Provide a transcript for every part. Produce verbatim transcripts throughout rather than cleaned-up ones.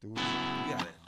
Tú, you got it.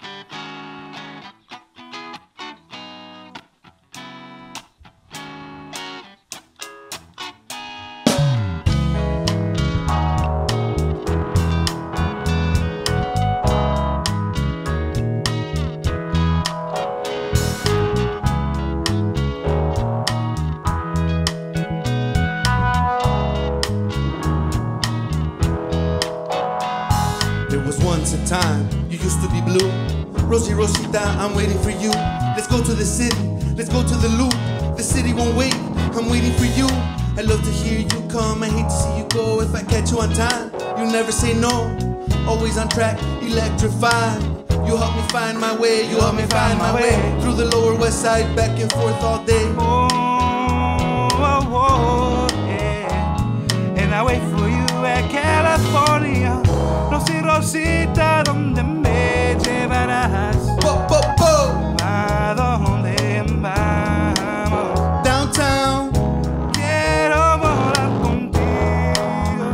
There was once a time you used to be blue. Rosie Rosita, I'm waiting for you. Let's go to the city, let's go to the loop. The city won't wait, I'm waiting for you. I love to hear you come, I hate to see you go. If I catch you on time, you never say no. Always on track, electrified. You help me find my way, you help me find my way. Through the lower west side, back and forth all day. Oh, oh, oh, yeah. And I wait for you at California. Rosy Rosita, ¿dónde me llevarás? Bo, bo, bo. ¿A dónde vamos? Downtown. Quiero volar contigo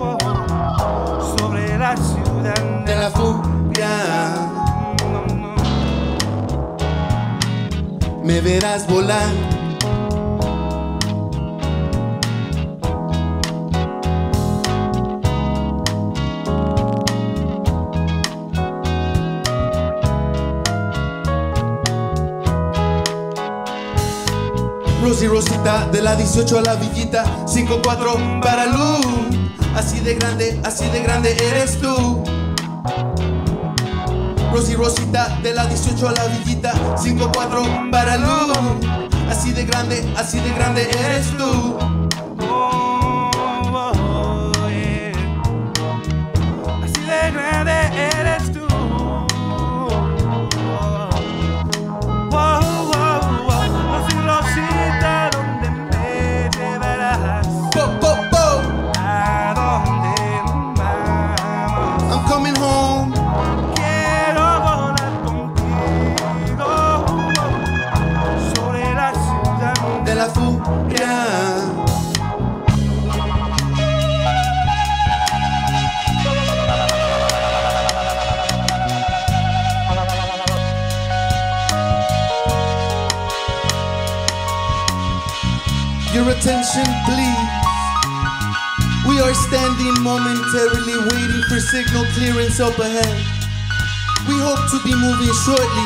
sobre la ciudad De la furia. No, no. Me verás volar. Rosy Rosita, de la dieciocho a la Villita, cinco cuatro para luz. Así de grande, así de grande eres tú. Rosy Rosita, de la dieciocho a la Villita, cinco cuatro para luz. Así de grande, así de grande eres tú. Oh, oh, oh, yeah. Así de grande eres tú. Oh, oh, oh, oh. Rosy Rosita, ¿dónde me llevarás? Bo, bo, bo. ¿A dónde vamos? I'm coming home. Quiero volar contigo sobre la ciudad De la furia. Your attention, please. We are standing momentarily waiting for signal clearance up ahead. We hope to be moving shortly.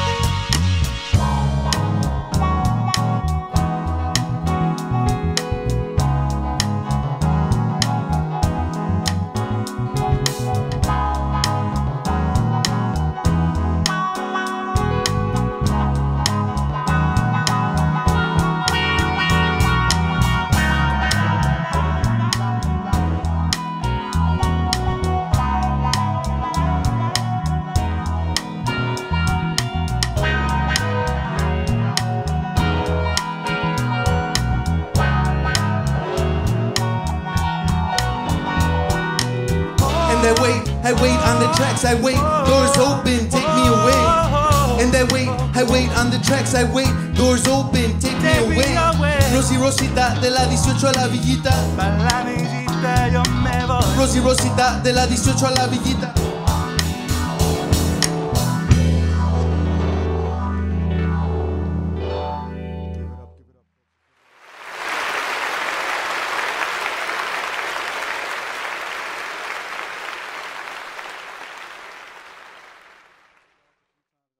And I wait, I wait on the tracks, I wait, doors open, take me away. And I wait, I wait on the tracks, I wait, doors open, take me Take me away. away. Rosy Rosita, de la dieciocho a la Villita. Para la visita yo me voy. Rosy Rosita, de la dieciocho a la Villita.